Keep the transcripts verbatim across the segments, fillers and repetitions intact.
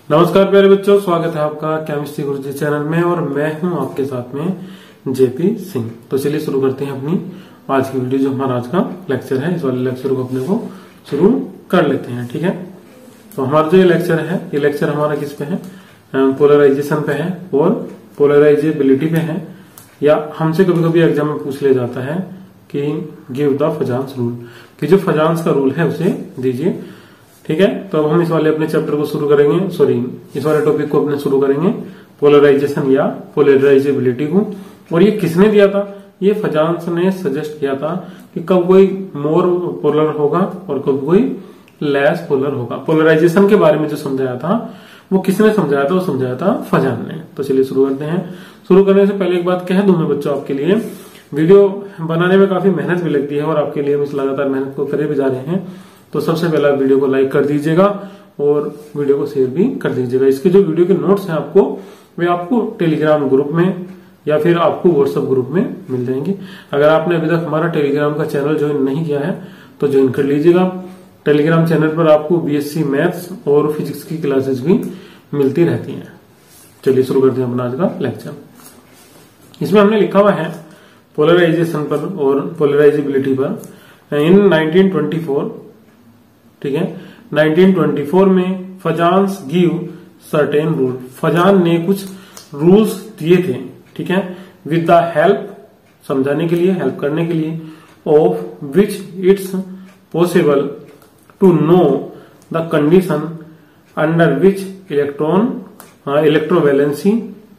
नमस्कार प्यारे बच्चों, स्वागत है आपका केमिस्ट्री गुरुजी चैनल में और मैं हूं आपके साथ में जेपी सिंह। तो चलिए शुरू करते हैं अपनी आज की वीडियो। जो हमारा आज का लेक्चर है, इस वाले लेक्चर को अपने को शुरू कर लेते हैं। ठीक है, तो हमारा जो ये लेक्चर है, ये लेक्चर हमारा किस पे है? पोलराइजेशन पे है और पोलराइजेबिलिटी पे है। या हमसे कभी कभी एग्जाम में पूछ लिया जाता है कि गिव द फजांस रूल, कि जो फजांस का रूल है उसे दीजिए। ठीक है, तो अब हम इस वाले अपने चैप्टर को शुरू करेंगे, सॉरी इस वाले टॉपिक को अपने शुरू करेंगे, पोलराइजेशन या पोलराइजेबिलिटी को। और ये किसने दिया था? ये फजांस ने सजेस्ट किया था कि कब कोई मोर पोलर होगा और कब कोई लेस पोलर होगा। पोलराइजेशन के बारे में जो समझाया था वो किसने समझाया था? वो समझाया था फजान ने। तो चलिए शुरू करते हैं। शुरू करने से पहले एक बात कह दूं मैं बच्चों, आपके लिए वीडियो बनाने में काफी मेहनत भी लगती है और आपके लिए हम इस लगातार मेहनत को करे भी जा रहे हैं। तो सबसे पहले आप वीडियो को लाइक कर दीजिएगा और वीडियो को शेयर भी कर दीजिएगा। इसके जो वीडियो के नोट्स हैं आपको, वे आपको टेलीग्राम ग्रुप में या फिर आपको व्हाट्सएप ग्रुप में मिल जाएंगे। अगर आपने अभी तक हमारा टेलीग्राम का चैनल ज्वाइन नहीं किया है तो ज्वाइन कर लीजिएगा। टेलीग्राम चैनल पर आपको बीएससी मैथ्स और फिजिक्स की क्लासेस भी मिलती रहती हैं। चलिए शुरू करते हैं अपना आज का लेक्चर। इसमें हमने लिखा हुआ है पोलराइजेशन पर और पोलराइजेबिलिटी पर इन नाइनटीन ट्वेंटी फोर। ठीक है, नाइनटीन ट्वेंटी फोर में Fajans give certain rule. Fajan ने कुछ रूल्स दिए थे, ठीक है, विद द हेल्प, समझाने के लिए, हेल्प करने के लिए, of which it's possible to know the condition under which electron electrovalency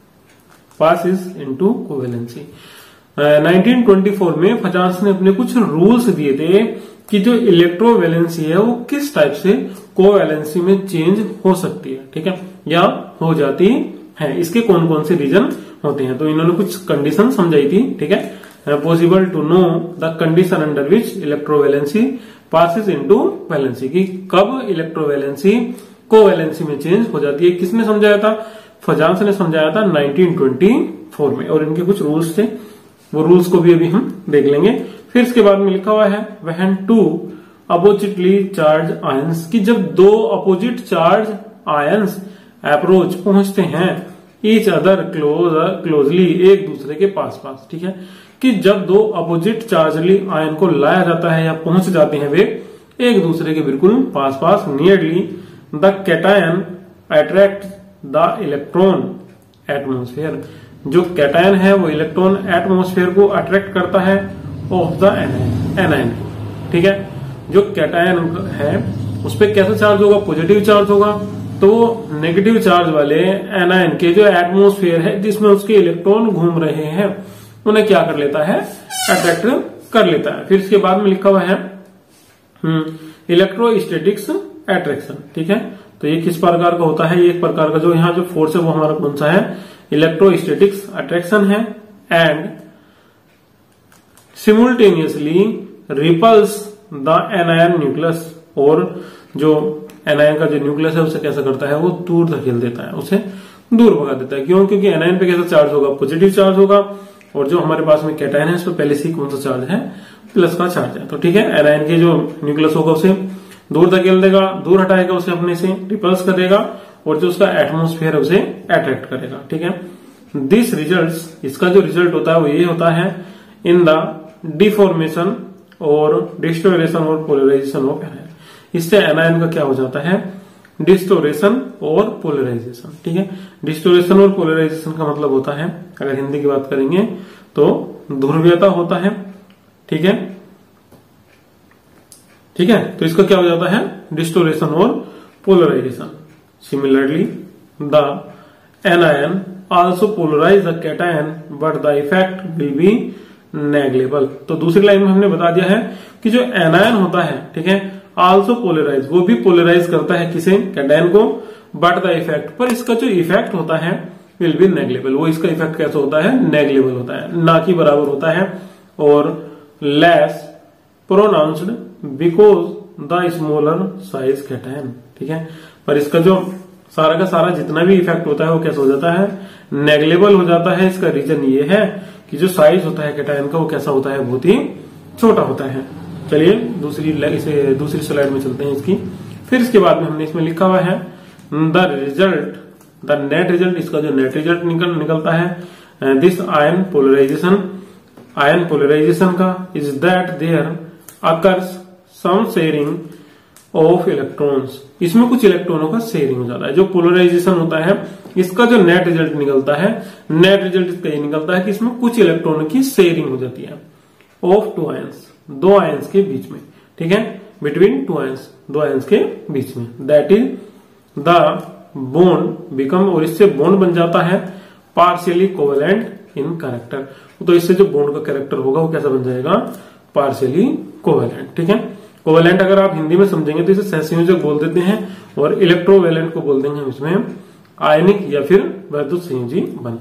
passes into covalency. Nineteen twenty four में फजांस ने अपने कुछ रूल्स दिए थे कि जो इलेक्ट्रोवैलेंसी है वो किस टाइप से कोवैलेंसी में चेंज हो सकती है, ठीक है, या हो जाती है। इसके कौन कौन से रीजन होते हैं? तो इन्होंने कुछ कंडीशन समझाई थी। ठीक है, possible to know the condition under which electrovalency passes into valency, कि कब इलेक्ट्रोवैलेंसी कोवैलेंसी में चेंज हो जाती है। किसने समझाया था? फजांस ने समझाया था नाइनटीन ट्वेंटी फोर में। और इनके कुछ रूल्स थे, वो रूल्स को भी अभी हम देख लेंगे। फिर इसके बाद में लिखा हुआ है when two oppositely charge ions, कि जब दो अपोजिट चार्ज आयंस अप्रोच पहुंचते हैं ईच अदर क्लोज क्लोजली, एक दूसरे के पास पास। ठीक है, कि जब दो अपोजिट चार्जली आयन को लाया जाता है या पहुंच जाते हैं वे एक दूसरे के बिल्कुल पास पास, nearly, the cation attract the electron atmosphere. जो कैटायन है वो इलेक्ट्रॉन एटमोस्फेयर को अट्रैक्ट करता है ऑफ द एनायन। ठीक है, जो कैटायन है उस पर कैसा चार्ज होगा? पॉजिटिव चार्ज होगा। तो नेगेटिव चार्ज वाले एनायन के जो एटमोस्फेयर है जिसमें उसके इलेक्ट्रॉन घूम रहे हैं उन्हें क्या कर लेता है? अट्रैक्ट कर लेता है। फिर इसके बाद में लिखा हुआ है इलेक्ट्रोस्टैटिक्स अट्रैक्शन। ठीक है, तो ये किस प्रकार का होता है? ये एक प्रकार का जो यहाँ जो फोर्स है वो हमारा कौन सा है? इलेक्ट्रोस्टैटिक्स अट्रैक्शन है। And simultaneously repels the anion nucleus, और जो एनायन का जो न्यूक्लियस है उसे कैसा करता है? वो दूर धकेल देता है, उसे दूर भगा देता है। क्यों? क्योंकि एनायन पे कैसा चार्ज होगा? पॉजिटिव चार्ज होगा। और जो हमारे पास में कैटायन है उस पर पहले से कौन सा चार्ज है? प्लस का चार्ज है। तो ठीक है, एनायन के जो न्यूक्लियस होगा उसे दूर धकेल देगा, दूर हटाएगा उसे अपने से, रिपल्स करेगा, और जो उसका एटमोस्फेयर है उसे अट्रैक्ट करेगा। ठीक है, दिस रिजल्ट्स, इसका जो रिजल्ट होता है वो ये होता है इन द डिफॉर्मेशन और डिस्टोरेशन और पोलराइजेशन ऑफ एनायन। इससे एनायन का क्या हो जाता है? डिस्टोरेशन और पोलराइजेशन। ठीक है, डिस्टोरेशन और पोलराइजेशन का मतलब होता है, अगर हिंदी की बात करेंगे तो ध्रुवीयता होता है। ठीक है, ठीक है, तो इसका क्या हो जाता है? डिस्टोरेशन और polarisation. Similarly the anion also polarise the cation but the effect will be negligible. तो दूसरी लाइन में हमने बता दिया है कि जो एनायन होता है, ठीक है, आल्सो पोलराइज, वो भी पोलराइज करता है किसे? कैटायन को, बट द इफेक्ट, पर इसका जो इफेक्ट होता है विल बी नेग्लेबल। वो इसका इफेक्ट कैसा होता है? नेग्लेबल होता है, ना कि बराबर होता है। और less pronounced because the smaller size cation. ठीक है, पर इसका जो सारा का सारा जितना भी इफेक्ट होता है वो कैसा हो जाता है? नेग्लेबल हो जाता है। इसका रीजन ये है कि जो साइज होता है कैटायन का वो कैसा होता है? बहुत ही छोटा होता है। चलिए दूसरी इसे दूसरी स्लाइड में चलते हैं इसकी। फिर इसके बाद में हमने इसमें लिखा हुआ है the result the net result, इसका जो नेट रिजल्ट निकल निकलता है this ion polarisation, ion polarisation का is that there occurs some sharing of electrons, इसमें कुछ इलेक्ट्रॉनों का शेयरिंग हो जाता है। जो पोलराइजेशन होता है इसका जो नेट रिजल्ट निकलता है, नेट रिजल्ट इसका ये निकलता है कि इसमें कुछ इलेक्ट्रॉनों की शेयरिंग हो जाती है ऑफ टू आयंस, दो आयंस के बीच में, ठीक है, बिटवीन टू आयंस, दो आयंस के बीच में। That is the bond become, और इससे बॉन्ड बन जाता है पार्शियली कोवेलेंट इन कैरेक्टर। तो इससे जो बॉन्ड का कैरेक्टर होगा वो कैसा बन जाएगा, पार्शियली कोवेलेंट, ठीक है। कोवेलेंट अगर आप हिंदी में समझेंगे तो इसे सहसंयोजक बोल देते हैं, और इलेक्ट्रोवेलेंट को बोल देंगे हम इसमें आयनिक या फिर वैद्युत संयोजी बंध।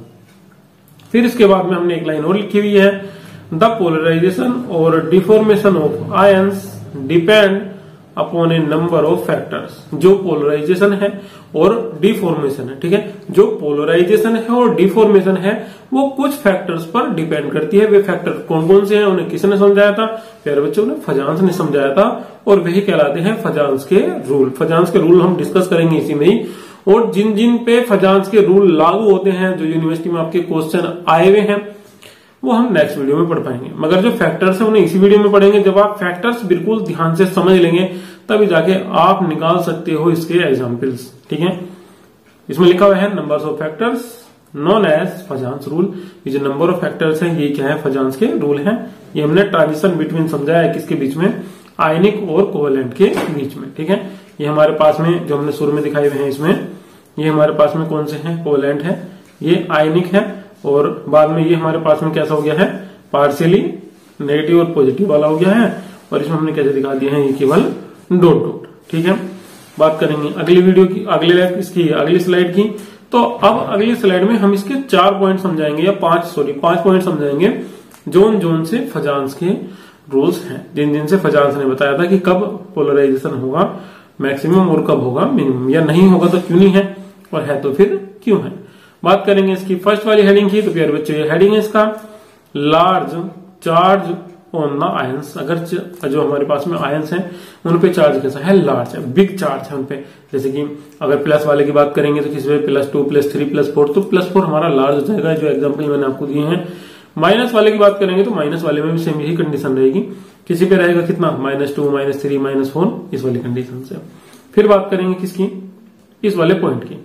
फिर इसके बाद में हमने एक लाइन और लिखी हुई है, द पोलराइजेशन और deformation of ions depend upon a number of factors. जो पोलराइजेशन है और डिफॉर्मेशन है, ठीक है, जो पोलराइजेशन है और डिफॉर्मेशन है वो कुछ फैक्टर्स पर डिपेंड करती है। वे फैक्टर कौन कौन से हैं उन्हें किसने समझाया था, प्यारे बच्चों ने फजांस ने समझाया था, और वही कहलाते हैं फजांस के रूल। फजांस के रूल हम डिस्कस करेंगे इसी में ही, और जिन जिन पे फजांस के रूल लागू होते हैं, जो यूनिवर्सिटी में आपके क्वेश्चन आए हुए हैं, वो हम नेक्स्ट वीडियो में पढ़ पाएंगे। मगर जो फैक्टर्स है उन्हें इसी वीडियो में पढ़ेंगे। जब आप फैक्टर्स बिल्कुल ध्यान से समझ लेंगे तभी जाके आप निकाल सकते हो इसके एग्जाम्पल्स, ठीक है। इसमें लिखा हुआ है numbers of factors known as Fajans rule. ये जो नंबर ऑफ फैक्टर्स हैं ये क्या है, फजांस के रूल हैं। ये हमने ट्रांजिशन बिटवीन समझाया है, किसके बीच में, आयनिक और कोवेलेंट के बीच में, ठीक है। ये हमारे पास में जो हमने शुरू में दिखाए हुए हैं, इसमें ये हमारे पास में कौन से हैं, कोवेलेंट है, ये आयनिक है, और बाद में ये हमारे पास में कैसा हो गया है, पार्शियली नेगेटिव और पॉजिटिव वाला हो गया है, और इसमें हमने कैसे दिखा दिया है, ये केवल डॉट डॉट, ठीक है। बात करेंगे अगली वीडियो की, अगले इसकी अगली स्लाइड की। तो अब अगली स्लाइड में हम इसके चार पॉइंट समझाएंगे, या पांच सॉरी पांच पॉइंट समझाएंगे, जोन जोन से फजांस के रूल्स हैं, जिन जिन से फजांस ने बताया था कि कब पोलराइजेशन होगा मैक्सिमम और कब होगा मिनिमम, या नहीं होगा तो क्यों नहीं है, और है तो फिर क्यों है। बात करेंगे इसकी फर्स्ट वाली हेडिंग की। तो प्यारे बच्चों ये हेडिंग है इसका, large charge on the ions. अगर जो हमारे पास में आयंस हैं उन पे चार्ज कैसा है, लार्ज है, बिग चार्ज है उन पे। जैसे कि अगर प्लस वाले की बात करेंगे तो किसी पे plus two plus three plus four, तो प्लस फोर हमारा लार्ज हो जाएगा, जो एग्जाम्पल मैंने आपको दिए हैं। माइनस वाले की बात करेंगे तो माइनस वाले में भी सेम यही कंडीशन रहेगी, किसी पे रहेगा कितना, minus two minus three minus four, इस वाली कंडीशन से। फिर बात करेंगे किसकी, इस वाले पॉइंट की।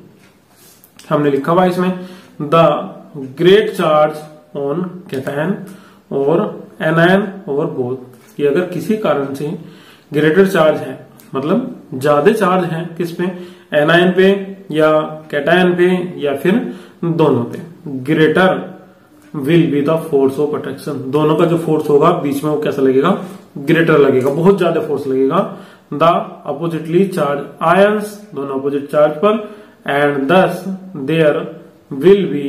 हमने लिखा हुआ इसमें the great charge on cation और एनायन और बोथ, कि अगर किसी कारण से ग्रेटर चार्ज है, मतलब ज्यादा चार्ज है किस पे, एनायन पे या कैटायन पे या फिर दोनों पे, greater will be the force of attraction. दोनों का जो फोर्स होगा बीच में वो कैसा लगेगा, ग्रेटर लगेगा, बहुत ज्यादा फोर्स लगेगा। द अपोजिटली चार्ज आयंस, दोनों अपोजिट चार्ज पर, and thus there will be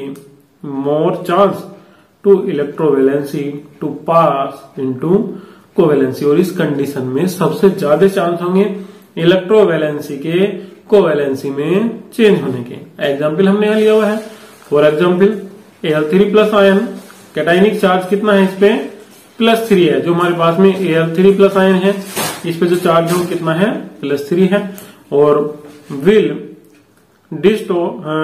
more chance to electrovalency to pass into covalency, और इस कंडीशन में सबसे ज्यादा चांस होंगे इलेक्ट्रोवैलेंसी के कोवैलेंसी में चेंज होने के। एग्जाम्पल हमने यहां लिया हुआ है, for example A L three plus ion, cationic charge कितना है इस पे, प्लस थ्री है। जो हमारे पास में A L three plus ion है इस पे जो चार्ज है वो कितना है, प्लस थ्री है, और will disto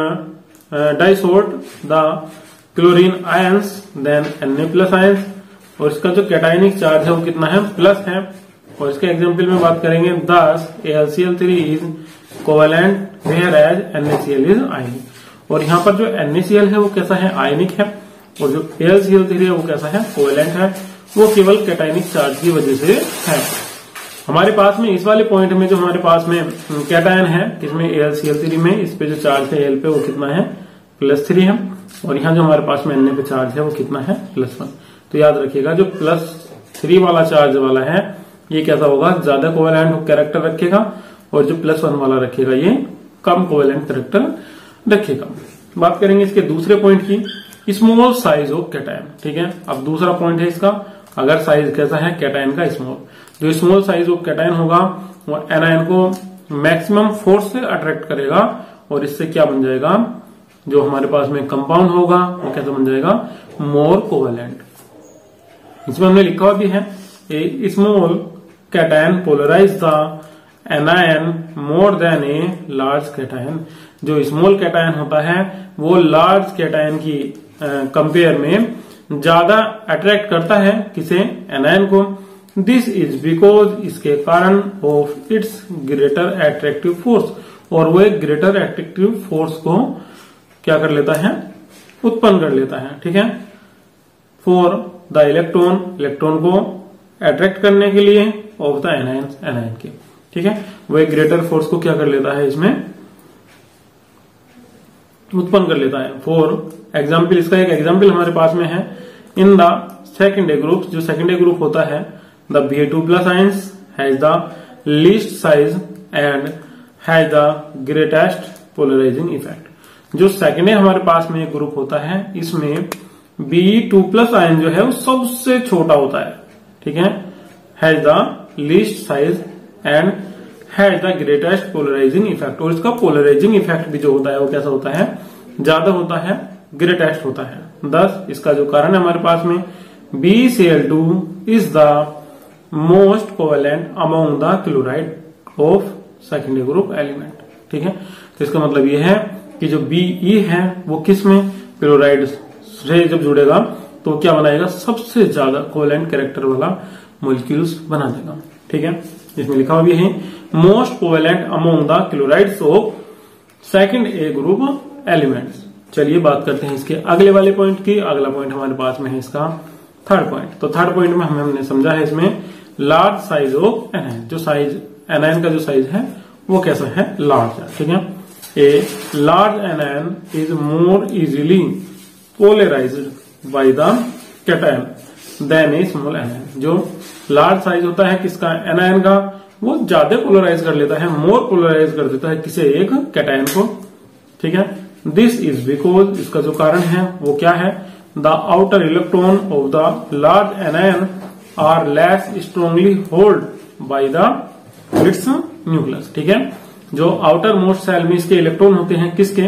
distort the chlorine ions than N A plus ions, और इसका जो कैटाइनिक चार्ज है वो कितना है, प्लस है। और इसके एग्जाम्पल में बात करेंगे, thus A L C L three is covalent whereas N A C L is ionic. और यहाँ पर जो एन ए सी एल है वो कैसा है, आयनिक है, और जो A L C L three है वो कैसा है, कोवेलेंट है। वो केवल कैटाइनिक चार्ज की वजह से है। हमारे पास में इस वाले पॉइंट में जो हमारे पास में कैटायन है, इसमें A L C L three में इस पे जो चार्ज है एल पे वो कितना है, प्लस थ्री है, और यहाँ जो हमारे पास में एन पे चार्ज है वो कितना है, प्लस वन। तो याद रखिएगा जो प्लस थ्री वाला चार्ज वाला है ये कैसा होगा, ज्यादा कोवेलेंट कैरेक्टर रखेगा, और जो प्लस वन वाला रखेगा ये कम कोवेलेंट कैरेक्टर रखेगा। बात करेंगे इसके दूसरे पॉइंट की, स्मॉल साइज ऑफ कैटायन, ठीक है। अब दूसरा पॉइंट है इसका, अगर साइज कैसा है कैटायन का, स्मॉल, जो स्मॉल साइज ऑफ कैटायन होगा वो एनायन को मैक्सिमम फोर्स से अट्रैक्ट करेगा, और इससे क्या बन जाएगा, जो हमारे पास में कंपाउंड होगा वो कैसे बन जाएगा, मोर कोवेलेंट। इसमें हमने लिखा हुआ भी है, a small cation polarise the anion more than a large cation. जो स्मॉल कैटायन होता है वो लार्ज कैटायन की कंपेयर में ज्यादा अट्रैक्ट करता है किसे, एनायन को। दिस इज बिकॉज इसके कारण of its greater attractive force, और वो एक ग्रेटर एट्रैक्टिव फोर्स को क्या कर लेता है, उत्पन्न कर लेता है। ठीक है, फॉर द इलेक्ट्रॉन, इलेक्ट्रॉन को अट्रैक्ट करने के लिए, ऑफ द एनायन, एनायन के। ठीक है, वो एक ग्रेटर फोर्स को क्या कर लेता है, इसमें उत्पन्न कर लेता है। फॉर एग्जाम्पल, इसका एक एग्जाम्पल हमारे पास में है, इन द सेकेंड ग्रुप, जो सेकेंड ग्रुप होता है, the B A two plus ions has the least size and has the greatest polarising effect. जो सेकेंड हमारे पास में एक ग्रुप होता है, इसमें बी टू प्लस आयन जो है वो सबसे छोटा होता है। ठीक है, has the least size and has the greatest polarising effect, और इसका पोलराइजिंग इफेक्ट भी जो होता है वो कैसा होता है, ज्यादा होता है, ग्रेटेस्ट होता है। दस इसका जो कारण है हमारे पास में, B C L two is the most covalent among the chloride of secondary group element. ठीक है, तो इसका मतलब ये है कि जो बीई है वो किस में, क्लोराइड से जब जुड़ेगा तो क्या बनाएगा, सबसे ज्यादा कोवेलेंट कैरेक्टर वाला मॉलिक्यूल्स बना देगा। ठीक है, इसमें लिखा हुआ भी है most covalent among the chlorides of second A group elements. चलिए बात करते हैं इसके अगले वाले पॉइंट की। अगला पॉइंट हमारे पास में है इसका थर्ड पॉइंट। तो थर्ड पॉइंट में हमें हमने समझा है इसमें लार्ज साइज ऑफ एनायन, जो साइज एनायन का जो साइज है वो कैसा है, लार्ज है। ठीक है, a large anion is more easily polarised by the cation than a small anion. जो लार्ज साइज होता है किसका, एनायन का, वो ज्यादा पोलराइज कर लेता है, मोर पोलराइज कर देता है किसे, एक कैटायन को। ठीक है, दिस इज बिकॉज इसका जो कारण है वो क्या है, the outer electron of the large anion are less strongly hold by the its nucleus. ठीक है, जो आउटर मोस्ट सेल में इसके इलेक्ट्रॉन होते हैं किसके,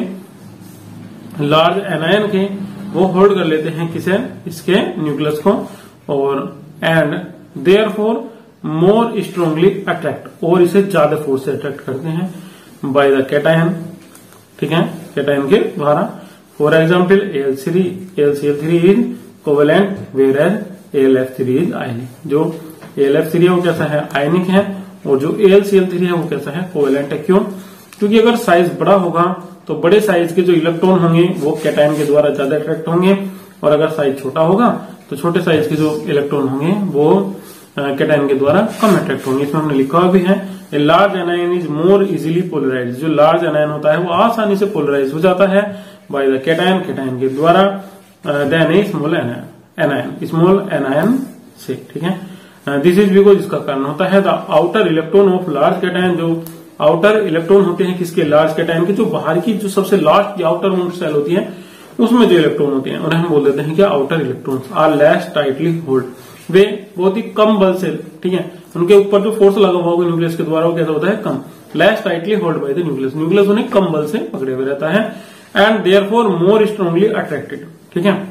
लार्ज एनायन के, वो होल्ड कर लेते हैं किसे, इसके न्यूक्लियस को, और and therefore more strongly attract, और इसे ज्यादा फोर्स से अट्रैक्ट करते हैं बाय द कैटायन। ठीक है, कैटायन के द्वारा। For example A L three, A L C L three is covalent whereas A L F three is ionic. जो ए एल एफ थ्री है वो कैसा है, आयनिक है, और जो A L C L three है वो कैसा है, कोवेलेंट है। क्यों, क्योंकि अगर साइज बड़ा होगा तो बड़े साइज के जो इलेक्ट्रॉन होंगे वो कैटायन के द्वारा ज्यादा अट्रैक्ट होंगे, और अगर साइज छोटा होगा तो छोटे साइज के जो इलेक्ट्रॉन होंगे वो कैटायन के द्वारा कम अट्रैक्ट होंगे। इसमें हमने लिखा हुआ भी है, a large anion is more easily polarise. जो लार्ज एनायन होता है वो आसानी से पोलराइज हो जाता है बाय द कैटायन, कैटायन के द्वारा, than a small anion, small anion से। ठीक है, दिस इज बिकॉज इसका कारण होता है the outer electron of large cation. जो आउटर इलेक्ट्रॉन होते हैं किसके, लार्ज कैटायन के, जो बाहर की जो सबसे लास्ट की आउटर मोस्ट सेल होती है उसमें जो इलेक्ट्रॉन होते हैं उन्हें हम बोल देते हैं कि outer electrons are less tightly hold. वे बहुत ही कम बल से, ठीक है, उनके ऊपर जो फोर्स लगा हुआ होगा न्यूक्लियस के द्वारा वो कैसा होता है, कम, less tightly hold by the nucleus. Nucleus उन्हें कम बल से पकड़े हुए रहता है, and therefore more strongly attracted. ठीक है,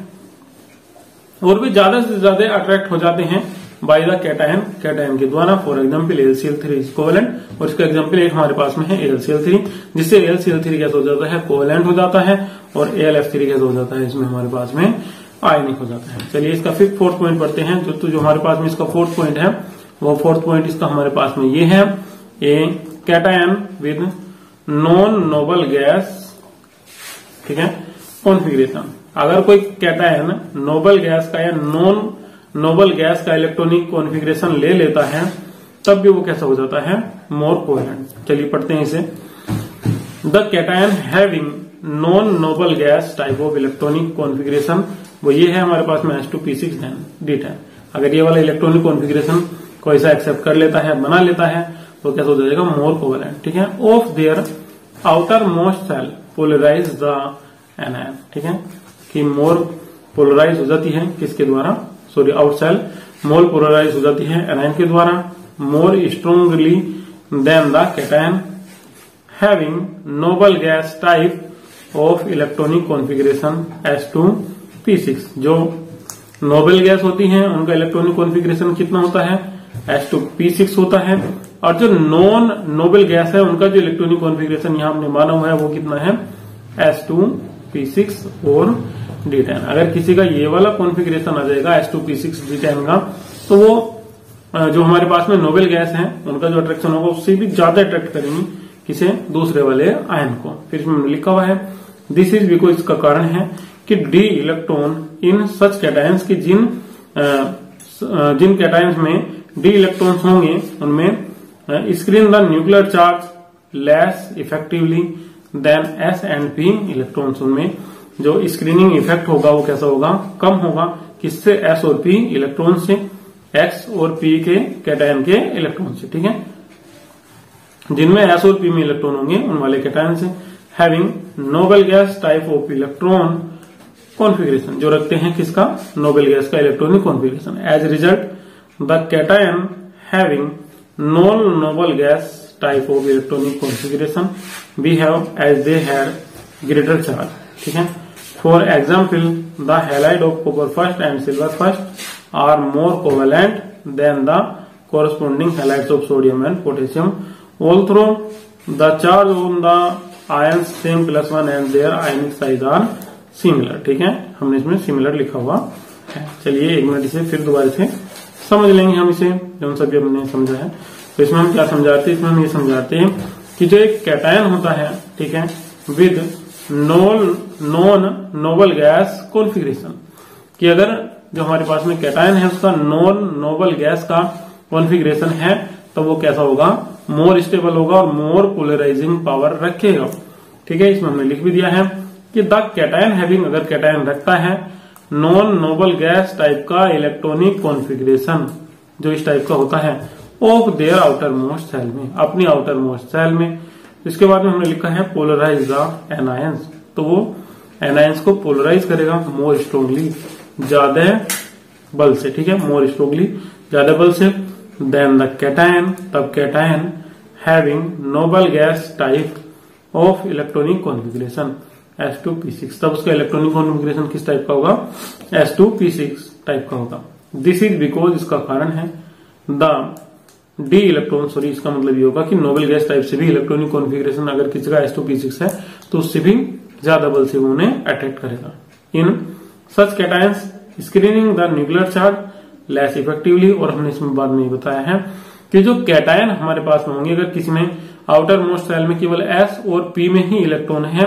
और भी ज्यादा से ज्यादा अट्रैक्ट हो जाते हैं बाय द कैटायन, कैटायन के द्वारा। For example A L C L three is covalent, और इसका एग्जाम्पल एक हमारे पास में है A L C L three, जिससे A L C L three कैसा हो जाता है, कोवेलेंट हो जाता है, और ए एल एफ थ्री कैसा हो जाता है, इसमें हमारे पास में आयनिक हो जाता है। चलिए इसका फिफ्थ फोर्थ पॉइंट पढ़ते हैं। जो तो जो हमारे पास में इसका फोर्थ पॉइंट है वो फोर्थ पॉइंट इसका हमारे पास में ये है, a cation with non noble gas, ठीक है, कॉन्फिगरेशन। अगर कोई कैटायन नोबल गैस का या नॉन नोबल गैस का इलेक्ट्रॉनिक कॉन्फिगरेशन ले लेता है तब भी वो कैसा हो जाता है, मोर कोवेलेंट। चलिए पढ़ते हैं इसे। The cation having non noble gas type of electronic configuration, वो ये है हमारे पास में H two P six D ten. अगर ये वाला इलेक्ट्रॉनिक कॉन्फिगरेशन को ऐसा एक्सेप्ट कर लेता है, बना लेता है, तो कैसा हो जाएगा, मोर कोवेलेंट। ठीक है, of their outer most shell polarise the anion. ठीक है, कि मोर पोलराइज हो जाती है किसके द्वारा, sorry out shell more polarise हो जाती है एनायन के द्वारा, more strongly than the cation having noble gas type of electronic configuration h two P six. जो नोबल गैस होती हैं उनका इलेक्ट्रॉनिक कॉन्फिगरेशन कितना होता है, एच टू पी सिक्स होता है, और जो नॉन नोबल गैस है उनका जो इलेक्ट्रॉनिक कॉन्फ़िगरेशन यहाँ हमने माना हुआ है वो कितना है, एस टू पी सिक्स और डी टेन। अगर किसी का ये वाला कॉन्फ़िगरेशन आ जाएगा s two P six D ten का, तो वो जो हमारे पास में नोबल गैस है उनका जो अट्रैक्शन होगा उससे भी ज्यादा अट्रैक्ट करेंगी किसे, दूसरे वाले आयन को। फिर इसमें लिखा हुआ है दिस इज बिकॉज, इसका कारण है कि d electron in such cations की जिन जिन कैटायंस में डी इलेक्ट्रॉन्स होंगे उनमें screen the nuclear charge less effectively than s and p electrons. उनमें जो स्क्रीनिंग इफेक्ट होगा वो कैसा होगा, कम होगा, किससे, एस और पी इलेक्ट्रॉन से, एक्स और पी के कैटायन के इलेक्ट्रॉन से। ठीक है, जिनमें एस और पी में इलेक्ट्रॉन होंगे उन वाले कैटायन से। Having noble gas type of electron configuration, जो रखते हैं किसका, नोबल गैस का electronic configuration. As result the cation having non noble gas type of electronic configuration behave as they had greater charge. ठीक है, for example the halide of copper first and silver first are more covalent than the corresponding halides of sodium and potassium, although the charge on the ions same plus one and their ionic size are similar। ठीक है, हमने इसमें similar लिखा हुआ है। चलिए एक minute इसे फिर दोबारा से समझ लेंगे हम इसे, जो सभी हमने समझा है। तो इसमें हम क्या समझाते हैं, इसमें हम ये समझाते हैं कि जो एक कैटायन होता है, ठीक है, with non non noble gas configuration, कि अगर जो हमारे पास में कैटायन है उसका नॉन नोबल गैस का कॉन्फ़िगरेशन है तो वो कैसा होगा, मोर स्टेबल होगा और मोर पोलराइजिंग पावर रखेगा। ठीक है, इसमें हमने लिख भी दिया है कि द कैटायन हैविंग, अगर कैटायन रखता है नॉन नोबल गैस टाइप का इलेक्ट्रॉनिक कॉन्फ़िगरेशन, जो इस टाइप का होता है, of their outer most shell में, अपनी आउटर मोस्ट सेल में। इसके बाद में हमने लिखा है पोलराइज द एनायंस, तो वो एनायंस को पोलराइज करेगा मोर स्ट्रोंगली, ज्यादा बल से। ठीक है, मोर स्ट्रोंगली, ज्यादा बल से, देन द कैटायन, तब cation having noble gas type of electronic configuration s two P six, तब उसका इलेक्ट्रॉनिक कॉन्फ़िगरेशन किस टाइप का होगा, s two P six type का होगा। दिस इज बिकॉज, इसका कारण है, द डी इलेक्ट्रॉन, सॉरी इसका मतलब ये होगा कि नोबल गैस टाइप से भी इलेक्ट्रॉनिक कॉन्फ़िगरेशन अगर किसी का एस टू पी सिक्स है तो उससे भी ज्यादा बल से वो उन्हें अट्रैक्ट करेगा। In such cations screening the nuclear charge less effectively, और हमने इसमें बाद में ये बताया है कि जो कैटायन हमारे पास में होंगे, अगर किसी में आउटर मोस्ट सेल में केवल एस और पी में ही इलेक्ट्रॉन है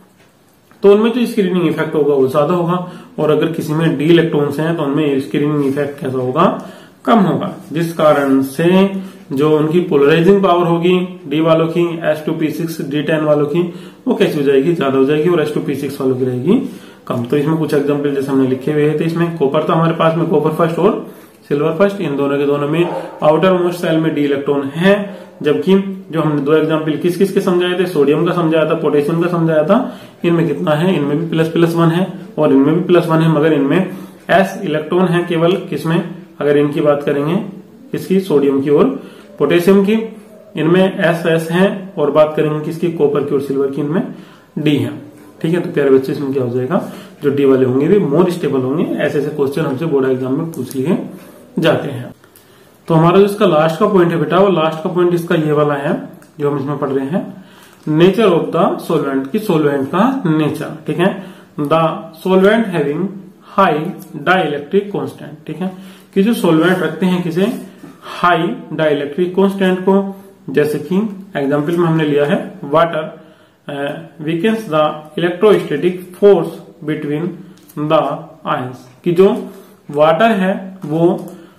तो उनमें जो स्क्रीनिंग इफेक्ट होगा वो ज्यादा होगा, और अगर किसी में डी इलेक्ट्रॉन्स हैं तो उनमें स्क्रीनिंग इफेक्ट कैसा होगा, कम होगा। जिस कारण से जो उनकी पोलराइजिंग पावर होगी डी वालों की, s two P six D ten वालों की, वो कैसी हो जाएगी, ज्यादा हो जाएगी, और एस टू पी सिक्स वालों की रहेगी कम। तो इसमें कुछ एग्जांपल जैसे हमने लिखे हुए थे, इसमें कॉपर तो हमारे पास में कॉपर फर्स्ट और सिल्वर फर्स्ट, इन दोनों के दोनों में आउटर मोस्ट सेल में डी इलेक्ट्रॉन है, जबकि जो हमने दो एग्जांपल किस किस के समझाए थे, सोडियम का समझाया था, पोटेशियम का समझाया था, इनमें कितना है, इनमें भी प्लस प्लस वन है और इनमें भी प्लस वन है, मगर इनमें एस इलेक्ट्रॉन है केवल, किसमें, अगर इनकी बात करेंगे किसकी, सोडियम की और पोटेशियम की, इनमें एस एस है, और बात करेंगे किसकी, कॉपर की और सिल्वर की, इनमें डी है। ठीक है, तो प्यारे बच्चे इसमें क्या हो जाएगा, जो डी वाले होंगे वे मोर स्टेबल होंगे। ऐसे ऐसे क्वेश्चन हमसे बोर्ड एग्जाम में पूछ लिए जाते हैं। तो हमारा जो इसका लास्ट का पॉइंट है बेटा, वो लास्ट का पॉइंट इसका ये वाला है जो हम इसमें पढ़ रहे हैं, नेचर ऑफ द सोलवेंट, की सोलवेंट का नेचर। ठीक है, the solvent having high dielectric constant, ठीक है, कि जो सोलवेंट रखते हैं किसे, हाई डाइलेक्ट्रिक कांस्टेंट को, जैसे कि एग्जांपल में हमने लिया है water weakens the electrostatic force between the ions, कि जो वाटर है वो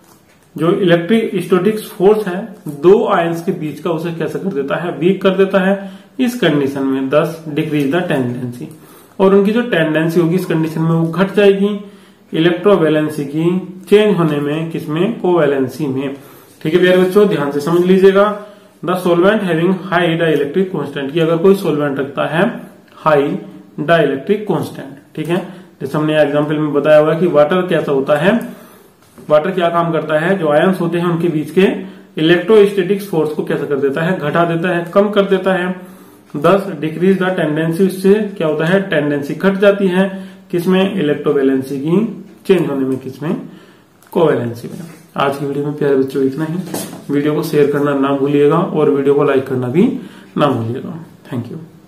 जो इलेक्ट्रिक स्टैटिक फोर्स है दो आयंस के बीच का उसे कैसे कर देता है, वीक कर देता है इस कंडीशन में, दस डिक्रीज द टेंडेंसी, और उनकी जो टेंडेंसी होगी इस कंडीशन में वो घट जाएगी इलेक्ट्रोवैलेंसी की चेंज होने में, किसमें, कोवैलेंसी में। ठीक है प्यारे बच्चों, ध्यान से समझ लीजिएगा। The solvent having high dielectric constant, की अगर कोई सोलवेंट रखता है हाई डाइलेक्ट्रिक कांस्टेंट, ठीक है, जैसे हमने एग्जांपल में बताया हुआ कि वाटर कैसा होता है, वाटर क्या काम करता है, जो आयंस होते हैं उनके बीच के इलेक्ट्रोस्टैटिक फोर्स को कैसा कर देता है, घटा देता है, कम कर देता है। दस डिक्रीज द टेंडेंसी, उससे क्या होता है, टेंडेंसी घट जाती है, किसमें, इलेक्ट्रोवैलेंसी की चेंज होने में, किसमें, कोवेलेंसी में। आज की वीडियो में प्यारे बच्चों इतना ही। वीडियो को शेयर करना ना भूलिएगा और वीडियो को लाइक करना भी ना भूलिएगा। Thank you.